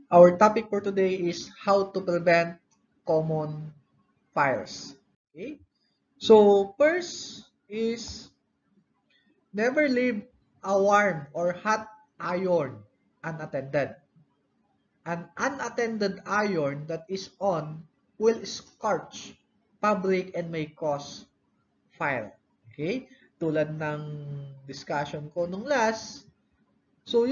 Our topic for today is how to prevent common fires. Okay? So, first is never leave a warm or hot iron unattended. An unattended iron that is on will scorch fabric and may cause fire. Okay? Tulad ng discussion ko nung last, so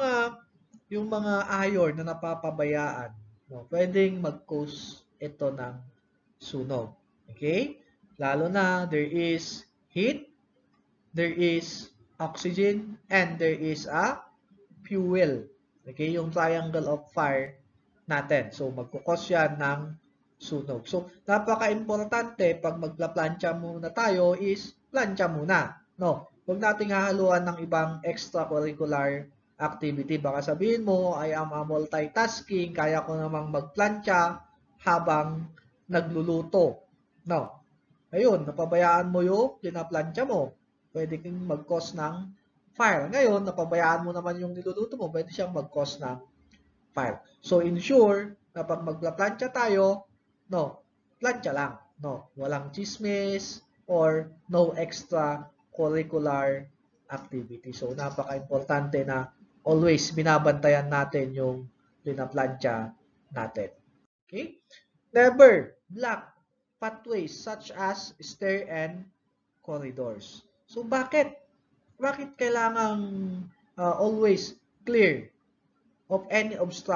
yung mga iron na napapabayaan, no, pwedeng mag-cause ito ng sunog. Okay? Lalo na there is heat, there is oxygen, and there is a fuel. Okay? Yung triangle of fire natin. So, magkukos yan ng sunog. So, napaka-importante pag magplaplansya muna tayo is plansya muna. No? Huwag nating hahaluan ng ibang extracurricular activity. Baka sabihin mo, I am a multitasking, kaya ko namang magplansya habang nagluluto. No? Ayun, napabayaan mo yung pinaplansya mo. Pwede kang mag-cause ng fire. Ngayon, napabayaan mo naman yung niluluto mo, pwede siyang mag-cause ng fire. So, ensure na pag magplaplansya tayo, no, plansya lang. No, walang chismis or no extra curricular activity. So, napaka-importante na always binabantayan natin yung pinaplansya natin. Okay? Never block pathways such as stair and corridors. So, bakit? Bakit kailangang always clear of any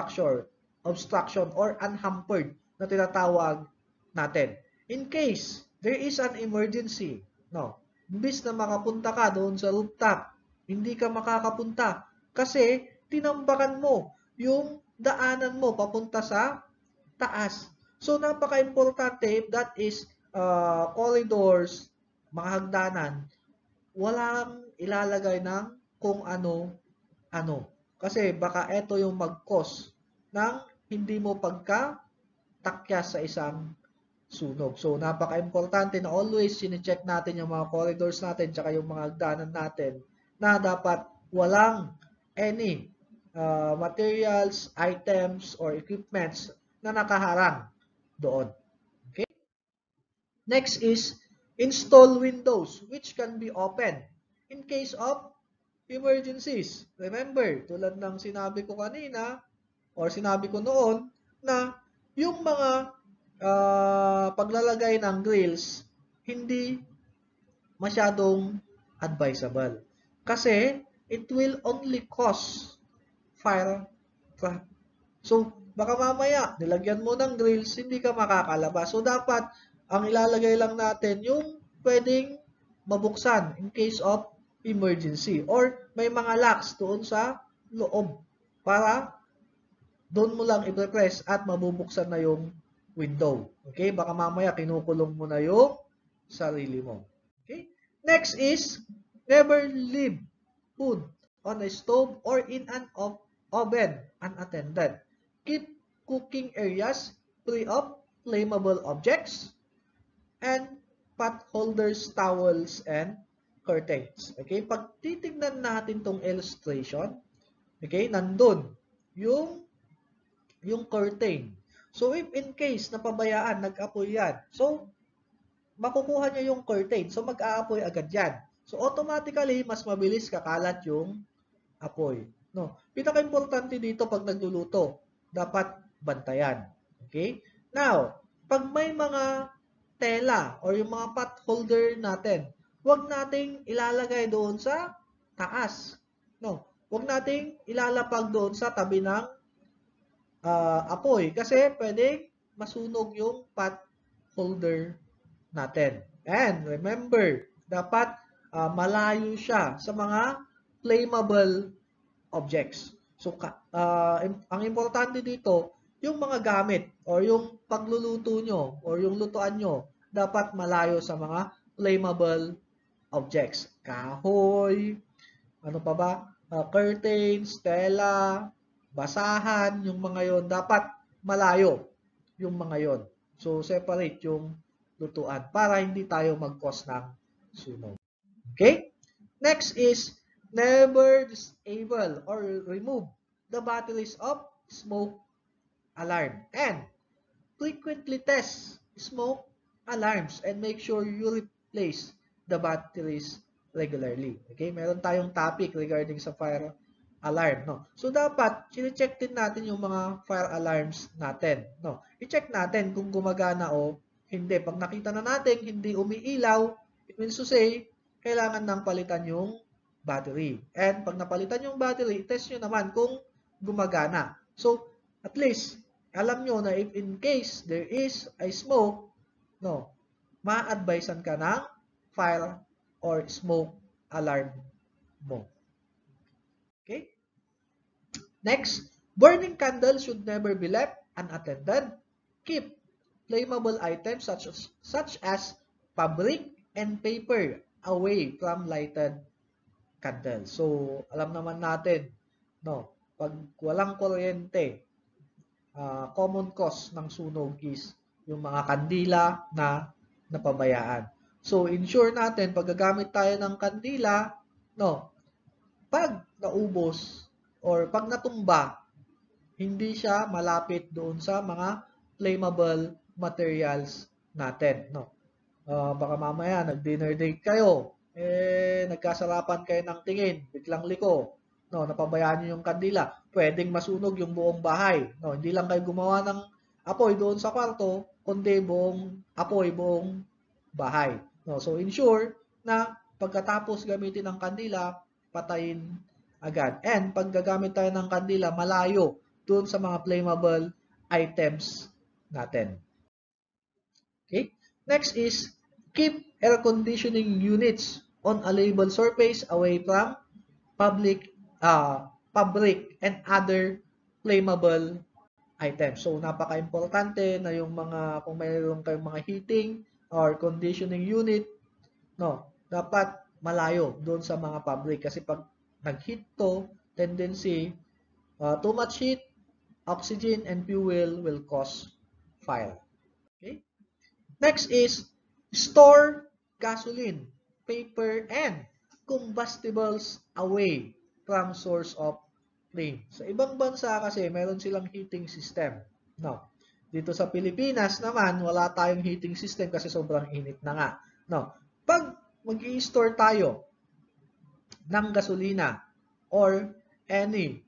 obstruction or unhampered na tinatawag natin? In case there is an emergency, no, imbis na makapunta ka doon sa rooftop, hindi ka makakapunta kasi tinambakan mo yung daanan mo papunta sa taas. So, napaka-importante if that is corridors, mga hagdanan, walang ilalagay ng kung ano. Kasi baka ito yung mag-cause ng hindi mo pagka-takyas sa isang sunog. So, napaka-importante na always sine-check natin yung mga corridors natin tsaka yung mga hagdanan natin na dapat walang any materials, items, or equipments na nakaharang doon. Okay? Next is install windows which can be open in case of emergencies. Remember, tulad ng sinabi ko kanina or sinabi ko noon na yung mga paglalagay ng grills hindi masyadong advisable. Kasi it will only cause fire trap. So, baka mamaya, nilagyan mo ng grills, hindi ka makakalabas. So, dapat, ang ilalagay lang natin yung pwedeng mabuksan in case of emergency. Or may mga locks doon sa loob para doon mo lang i-press at mabubuksan na yung window. Okay? Baka mamaya kinukulong mo na yung sarili mo. Okay? Next is, never leave food on a stove or in an oven unattended. Keep cooking areas free of flammable objects and pot holders, towels, and curtains. Okay? Pag titignan natin tong illustration, okay, nandun yung curtain. So, if in case napabayaan, nag-apoy yan, so, makukuha niya yung curtain. So, mag-aapoy agad yan. So, automatically, mas mabilis kakalat yung apoy. No? Pinaka-importante dito pag nagluluto, dapat bantayan. Okay? Now, pag may mga tela or yung mga pot holder natin, huwag nating ilalagay doon sa taas. No? Huwag nating ilalapag doon sa tabi ng apoy kasi pwedeng masunog yung pot holder natin. And remember, dapat malayo siya sa mga flammable objects. So, ang importante dito, yung mga gamit or yung pagluluto nyo or yung lutuan nyo, dapat malayo sa mga flammable objects. Kahoy, ano pa ba? Curtains, tela, basahan, yung mga yon dapat malayo yung mga yon. So, separate yung lutuan para hindi tayo mag-cause ng sunog. Okay? Next is never disable or remove the batteries of smoke alarm. And frequently test smoke alarms and make sure you replace the batteries regularly. Okay? Meron tayong topic regarding sa fire alarm, no? So dapat chine-check din natin yung mga fire alarms natin, no? I-check natin kung gumagana o hindi. Pag nakita na natin hindi umiilaw, it means to say kailangan nang palitan yung battery. And pag napalitan yung battery, test nyo naman kung gumagana. So, at least alam nyo na if in case there is a smoke, no, ma-advisean ka ng fire or smoke alarm mo. Okay? Next, burning candles should never be left unattended. Keep flammable items such as fabric and paper away from lighted candles. So, alam naman natin, no, pag walang kuryente, common cause ng sunog is yung mga kandila na napabayaan. So, ensure natin, pag gagamit tayo ng kandila, no, pag naubos or pag natumba, hindi siya malapit doon sa mga flammable materials natin, no. Baka mamaya nag-dinner date kayo, nagkasarapan kayo ng tingin, biglang liko, no, napabayaan niyo yung kandila, pwedeng masunog yung buong bahay, no. Hindi lang kayo gumawa ng apoy doon sa kwarto, kundi buong apoy, buong bahay, no. So ensure na pagkatapos gamitin ng kandila, patayin agad. And pag gagamit tayo ng kandila, malayo doon sa mga flammable items natin. Okay? Next is keep air conditioning units on a labeled surface away from public fabric and other flammable items. So, napaka-importante na yung mga, kung mayroon kayong mga heating or conditioning unit, no, dapat malayo doon sa mga fabric. Kasi pag nag-heat to, tendency, too much heat, oxygen, and fuel will cause fire. Okay? Next is store gasoline, paper, and combustibles away from source of flame. Sa ibang bansa kasi, meron silang heating system. No. Dito sa Pilipinas naman, wala tayong heating system kasi sobrang init na nga. No. Pag mag-i-store tayo ng gasolina or any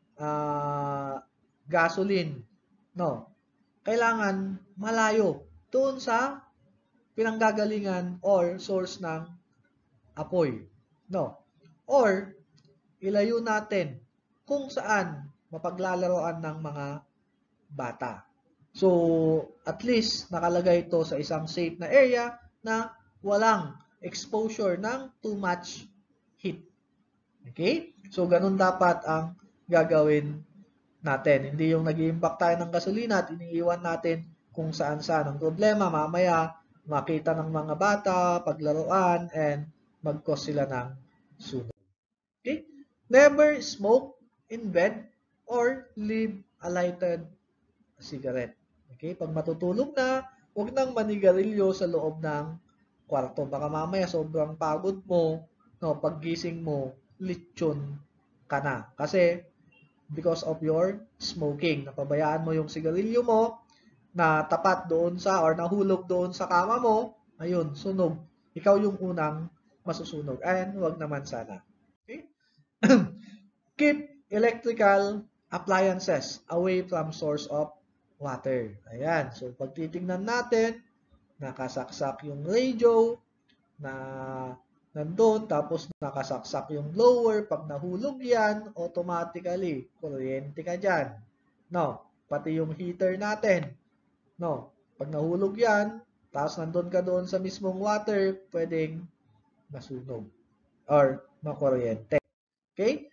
gasoline, no, kailangan malayo doon sa pinanggagalingan or source ng apoy, no? Or ilayo natin kung saan mapaglalaroan ng mga bata. So, at least nakalagay ito sa isang safe na area na walang exposure ng too much heat. Okay? So, ganun dapat ang gagawin natin. Hindi yung nag-i-impact tayo ng gasolina at iniiwan natin kung saan-saan. Ang problema, mamaya makita ng mga bata, paglaruan, and mag-cause sila ng sunog. Okay? Never smoke in bed or leave a lighted cigarette. Okay? Pag matutulog na, huwag nang manigarilyo sa loob ng kwarto. Baka mamaya sobrang pagod mo, no, paggising mo, lechon ka na. Kasi because of your smoking, napabayaan mo yung sigarilyo mo na tapat doon sa or nahulog doon sa kama mo, ayun, sunog. Ikaw yung unang masusunog. And wag naman sana. Okay? Keep electrical appliances away from source of water. Ayan. So, pag titingnan natin, nakasaksak yung radio na nandun, tapos nakasaksak yung blower. Pag nahulog yan, automatically, kuryente ka dyan. No, pati yung heater natin. No, pag nahulog yan, tapos nandun ka doon sa mismong water, pwedeng masunog or makuryente. Okay?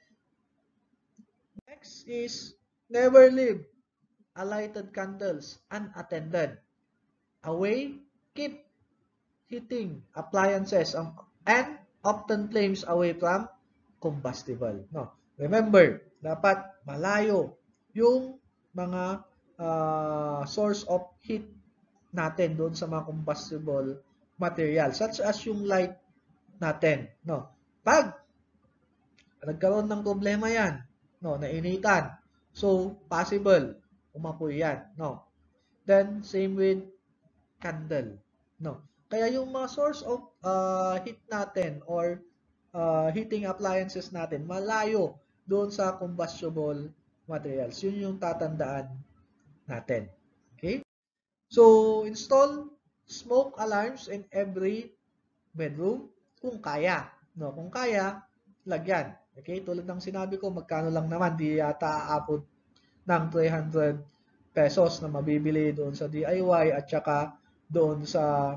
Next is never leave a lighted candles unattended. Away, keep heating appliances and often flames away from combustible. No. Remember, dapat malayo yung mga source of heat natin doon sa mga combustible material such as yung light natin, no. Pag nagkaroon ng problema yan, no, nainitan, so possible umapoy yan, no? Then, same with candle, no? Kaya yung mga source of heat natin or heating appliances natin, malayo doon sa combustible materials. Yun yung tatandaan natin. Okay? So, install smoke alarms in every bedroom kung kaya. No, kung kaya, lagyan. Okay? Tulad ng sinabi ko, magkano lang naman, di yata aabot ng 300 pesos na mabibili doon sa DIY at saka doon sa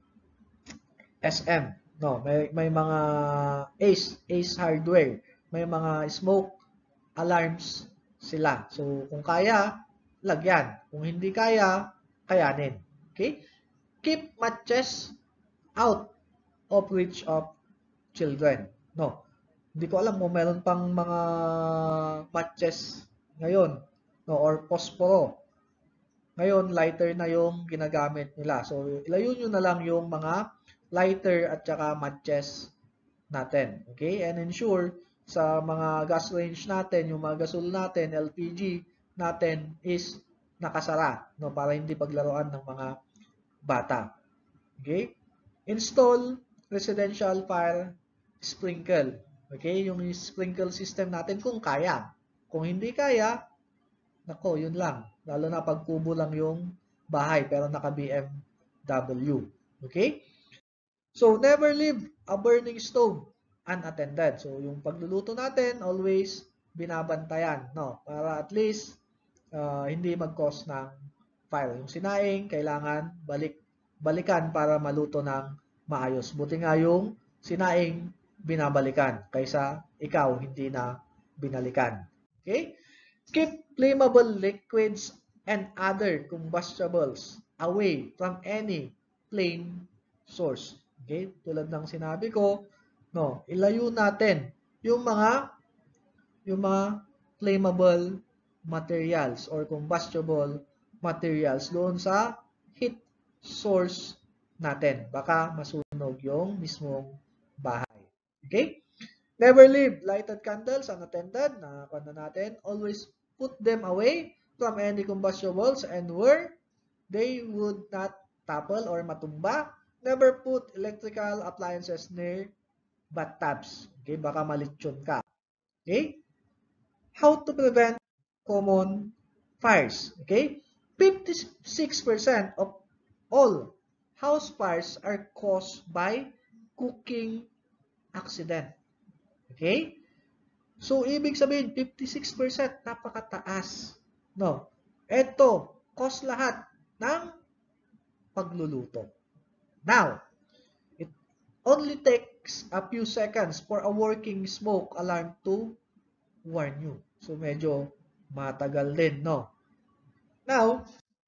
SM. No, may mga Ace Hardware. May mga smoke alarms sila. So, kung kaya, lagyan. Kung hindi kaya, kayanin. Okay? Keep matches out of reach of children. No. Hindi ko alam kung meron pang mga matches ngayon, no, or posporo. Ngayon, lighter na yung ginagamit nila. So, ilayo nyo na lang yung mga lighter at saka matches natin. Okay? And ensure sa mga gas range natin, yung mga gasol natin, LPG natin is nakasara, no, para hindi paglaruan ng mga bata. Okay? Install residential fire sprinkle. Okay? Yung sprinkle system natin kung kaya. Kung hindi kaya, nako, yun lang. Lalo na pag kubo lang yung bahay pero naka BMW. Okay? So, never leave a burning stove unattended. So, yung pagluluto natin, always binabantayan, no? Para at least hindi mag-cause ng fire. Yung sinaing, kailangan balikan para maluto ng maayos. Buti nga yung sinaing binabalikan kaysa ikaw hindi na binalikan. Okay? Keep flammable liquids and other combustibles away from any flame source. Okay? Tulad ng sinabi ko, no, ilayo natin yung mga flammable materials or combustible materials doon sa heat source natin. Baka masunog yung mismong bahay. Okay? Never leave lighted candles unattended. Nakakanda natin. Always put them away from any combustibles and where they would not topple or matumba. Never put electrical appliances near bathtubs. Okay? Baka malitsyon ka. Okay? How to prevent common fires. Okay? 56% of all house fires are caused by cooking accident. Okay? So, ibig sabihin, 56%, napakataas. No? Ito, cause lahat ng pagluluto. Now, it only takes a few seconds for a working smoke alarm to warn you. So, medyo matagal din, no? Now,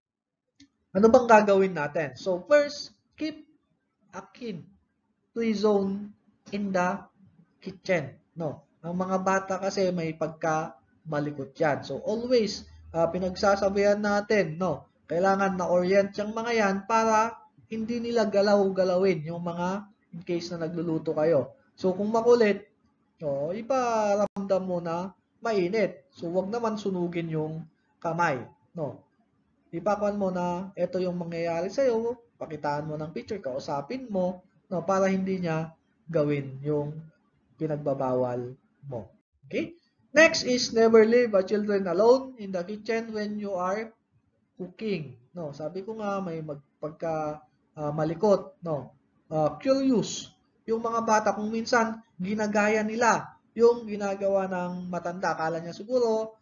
ano bang gagawin natin? So, first, keep a kid-free zone in the kitchen, no? Ang mga bata kasi may pagka-malikot yan. So, always, pinagsasabihan natin, no? Kailangan na-orient yung mga yan para hindi nila galaw-galawin yung mga in case na nagluluto kayo. So, kung makulit, no, iparamdam mo na mainit. So, wag naman sunugin yung kamay, no? Ipakuan mo na ito yung mangyayari sa'yo, pakitaan mo ng picture, kausapin mo, no, para hindi niya gawin yung pinagbabawal mo. Okay? Next is never leave a children alone in the kitchen when you are cooking. No, sabi ko nga may magpagka malikot, no. Curious. Yung mga bata kung minsan ginagaya nila yung ginagawa ng matanda. Akala niya siguro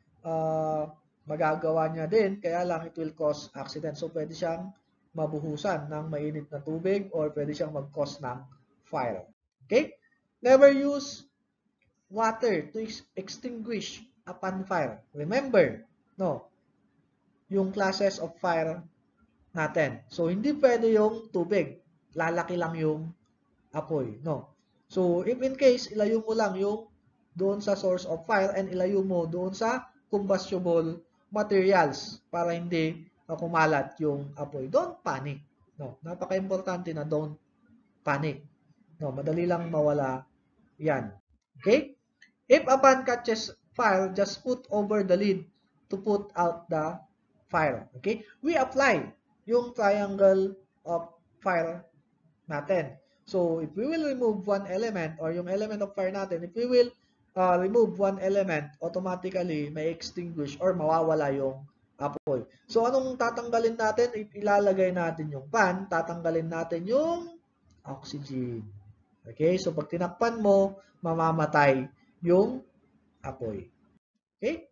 magagawa niya din, kaya lang it will cause accident. So, pwede siyang mabuhusan ng mainit na tubig or pwede siyang mag-cause ng fire. Okay? Never use water to extinguish upon fire. Remember, no, yung classes of fire natin. So, hindi pwede yung tubig. Lalaki lang yung apoy, no? So, if in case, ilayo mo lang yung doon sa source of fire and ilayo mo doon sa combustible materials para hindi kumalat yung apoy. Don't panic. No, napaka-importante na don't panic. No, madali lang mawala yan. Okay? If a pan catches fire, just put over the lid to put out the fire. Okay? We apply yung triangle of fire natin. So, if we will remove one element or yung element of fire natin, if we will remove one element, automatically may extinguish or mawawala yung apoy. So, anong tatanggalin natin? Ilalagay natin yung fan, tatanggalin natin yung oxygen. Okay? So, pag tinakpan mo, mamamatay yung apoy. Okay?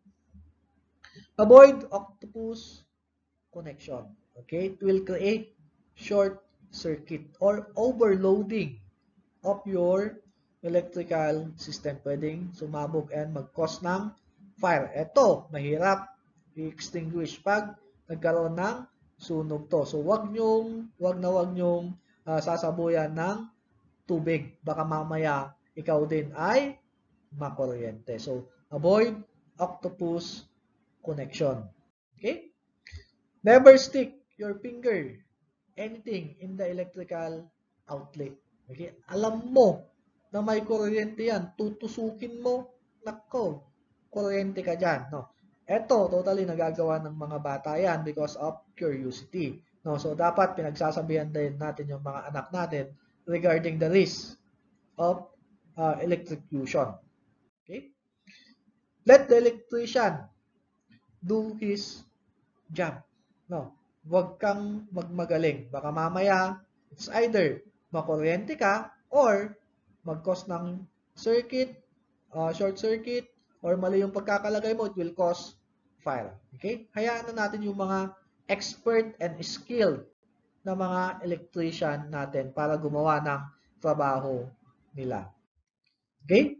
Avoid octopus connection. Okay? It will create short circuit or overloading of your electrical system. Pwedeng sumabog and mag-cause ng fire. Ito, mahirap i-extinguish pag nagkaroon ng sunog to. So, wag nyong sasabuyan ng tubig. Baka mamaya ikaw din ay makuryente. So, avoid octopus connection. Okay? Never stick your finger anything in the electrical outlet. Okay? Alam mo na may kuryente yan. Tutusukin mo. Nako, kuryente ka dyan. No? Ito, totally nagagawa ng mga bata yan because of curiosity. No? So, dapat pinagsasabihan din natin yung mga anak natin regarding the risk of electrocution. Okay? Let the electrician do his job. No? Huwag kang magmagaling. Baka mamaya, it's either makuryente ka or mag-cause ng circuit, short circuit, or mali yung pagkakalagay mo, it will cause fire. Okay? Hayaan na natin yung mga expert and skilled na mga electrician natin para gumawa ng trabaho nila. Okay?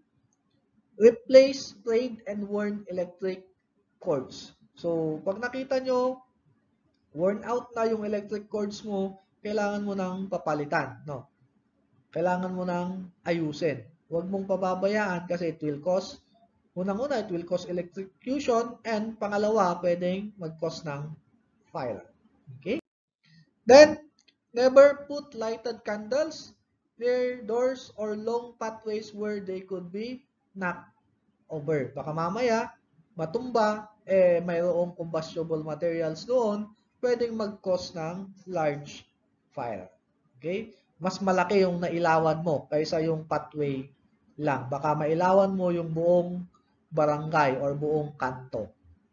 Replace frayed and worn electric cords. So, pag nakita nyo, worn out na yung electric cords mo, kailangan mo nang papalitan, no? Kailangan mo nang ayusin. Huwag mong pababayaan kasi it will cause, unang-una, it will cause electrocution, and pangalawa, pwedeng mag-cause ng fire. Okay? Then, never put lighted candles near doors or long pathways where they could be knocked over. Baka mamaya, matumba, mayroong combustible materials doon, pwedeng mag-cause ng large fire. Okay? Mas malaki yung nailawan mo kaysa yung pathway lang. Baka mailawan mo yung buong barangay or buong kanto.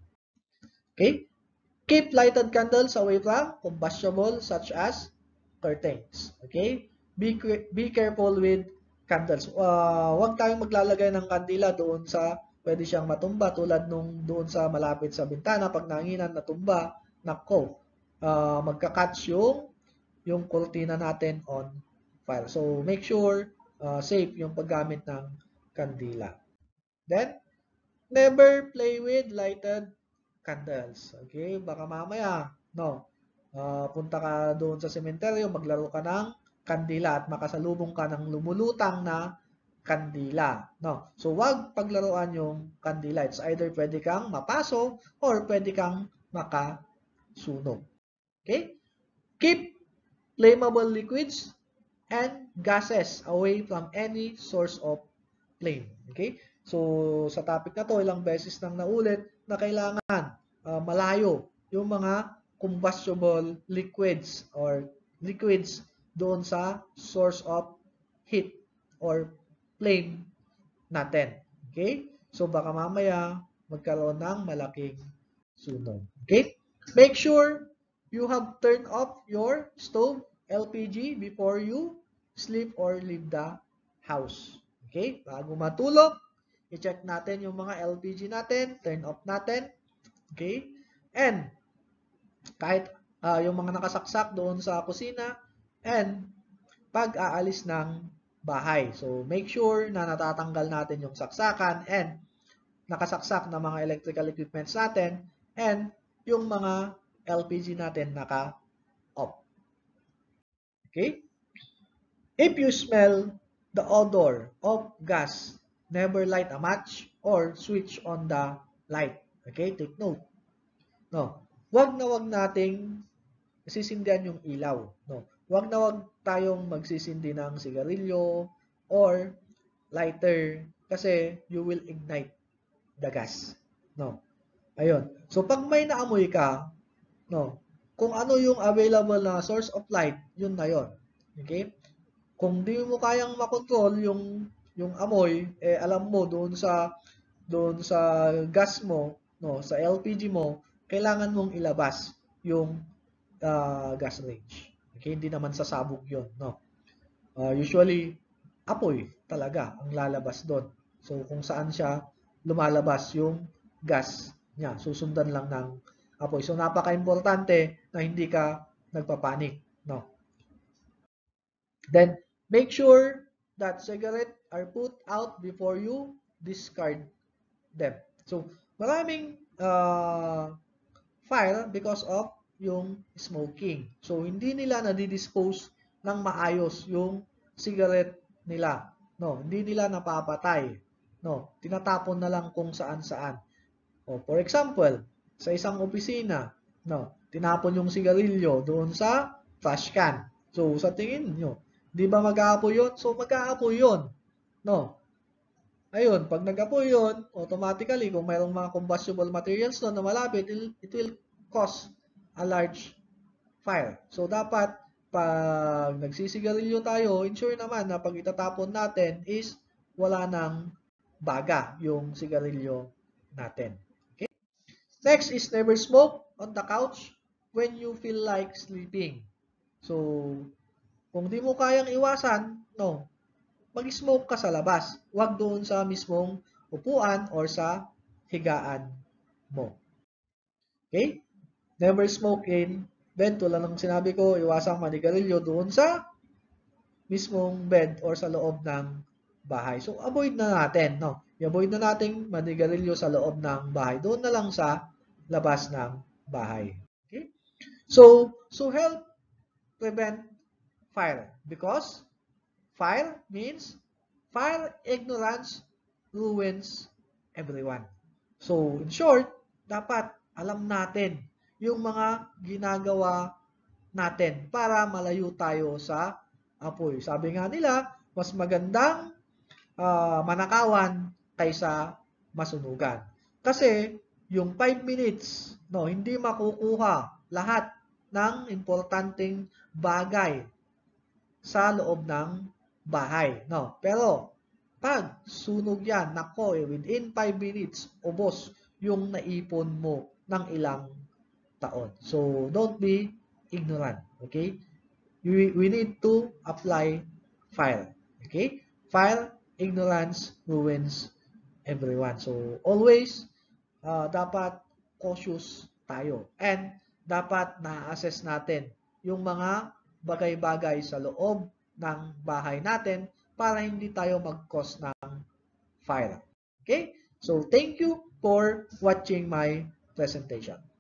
Okay? Keep lighted candles away from combustible such as curtains. Okay? Be careful with candles. Huwag tayong maglalagay ng kandila doon sa pwede siyang matumba tulad nung doon sa malapit sa bintana. Pag nanginan natumba, nako, magka-catch yung kurtina natin on fire. So, make sure safe yung paggamit ng kandila. Then, never play with lighted candles. Okay? Baka mamaya, no, punta ka doon sa sementeryo, maglaro ka ng kandila at makasalubong ka ng lumulutang na kandila. No? So, wag paglaruan yung kandila. It's either pwede kang mapaso or pwede kang makasunog. Okay? Keep flammable liquids and gases away from any source of flame. Okay? So, sa topic na to, ilang beses nang naulit na kailangan malayo yung mga combustible liquids or liquids doon sa source of heat or flame natin. Okay? So, baka mamaya magkaroon ng malaking sunog. Okay? Make sure you have turned off your stove, LPG, before you sleep or leave the house. Okay? Bago matulog, i-check natin yung mga LPG natin, turn off natin. Okay? And, kahit yung mga nakasaksak doon sa kusina, and pag aalis ng bahay. So, make sure na natatanggal natin yung saksakan and nakasaksak na mga electrical equipments natin and yung mga LPG natin naka-off. Okay? If you smell the odor of gas, never light a match or switch on the light. Okay? Take note. No. Wag nating sisindihan yung ilaw. No. Wag tayong magsisindi ng sigarilyo or lighter kasi you will ignite the gas. No. Ayun. So, pag may naamoy ka, No? Kung ano yung available na source of light, yun na yun. Okay? Kung di mo kayang makontrol yung amoy, eh alam mo doon sa gas mo, no, sa LPG mo, kailangan mong ilabas yung gas range. Okay? Hindi naman sasabog yun, no. Usually apoy talaga ang lalabas doon. So kung saan siya lumalabas yung gas niya, susundan lang ng apoy. So napaka-importante na hindi ka nagpapanik, no. Then make sure that cigarette are put out before you discard them. So maraming fire because of yung smoking. So hindi nila nadidispose ng maayos yung cigarette nila. No, hindi nila napapatay. No, tinatapon na lang kung saan-saan. O, for example, sa isang opisina, no, tinapon yung sigarilyo doon sa trash can. So, sa tingin nyo, di ba mag-aapoy yun? So, mag-aapoy yun. No. Ayun, pag nag-apoy yun, automatically, kung mayroong mga combustible materials doon na malapit, it will cause a large fire. So, dapat, pag nagsisigarilyo tayo, ensure naman na pag itatapon natin is wala nang baga yung sigarilyo natin. Okay? Next is never smoke on the couch when you feel like sleeping. So, kung di mo kayang iwasan, no, mag-smoke ka sa labas. Huwag doon sa mismong upuan or sa higaan mo. Okay? Never smoke in bed. Tulad ng sinabi ko, iwasang manigarilyo doon sa mismong bed or sa loob ng bahay. So, avoid na natin, no? I-avoid na natin manigarilyo sa loob ng bahay. Doon na lang sa labas ng bahay. Okay? So help prevent fire because fire means fire ignorance ruins everyone. So, in short, dapat alam natin yung mga ginagawa natin para malayo tayo sa apoy. Sabi nga nila, mas magandang manakawan kaysa masunugan. Kasi yung 5 minutes, no, hindi makukuha lahat ng importanteng bagay sa loob ng bahay, no. Pero pag sunog yan, nako, within 5 minutes, ubos yung naipon mo ng ilang taon. So, don't be ignorant, okay? We need to apply fire, okay? Fire, ignorance ruins everyone. So, always, dapat cautious tayo. And, dapat na-assess natin yung mga bagay-bagay sa loob ng bahay natin para hindi tayo mag-cause ng fire. Okay? So, thank you for watching my presentation.